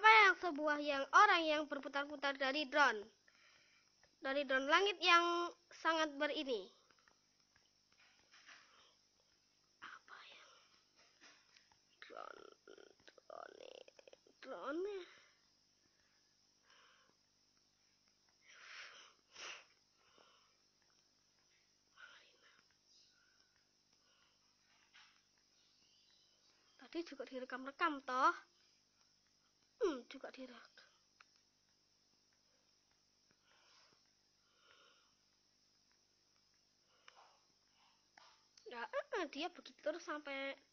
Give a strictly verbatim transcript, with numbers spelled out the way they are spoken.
apa yang sebuah yang orang yang berputar-putar dari drone dari drone langit yang sangat berini. Apa yang drone drone drone tadi juga direkam-rekam toh. Hmm, juga direkam. Ya, eh, dia begitu terus sampai